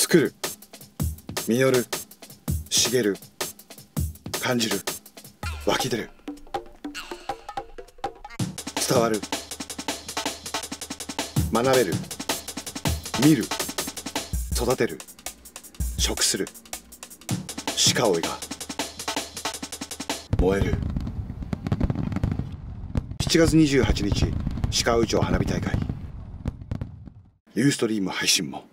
作る、実る、茂る、感じる、湧き出る、伝わる、学べる、見る、育てる、食する、鹿追いが燃える。7月28日鹿追町花火大会ユーストリーム配信も。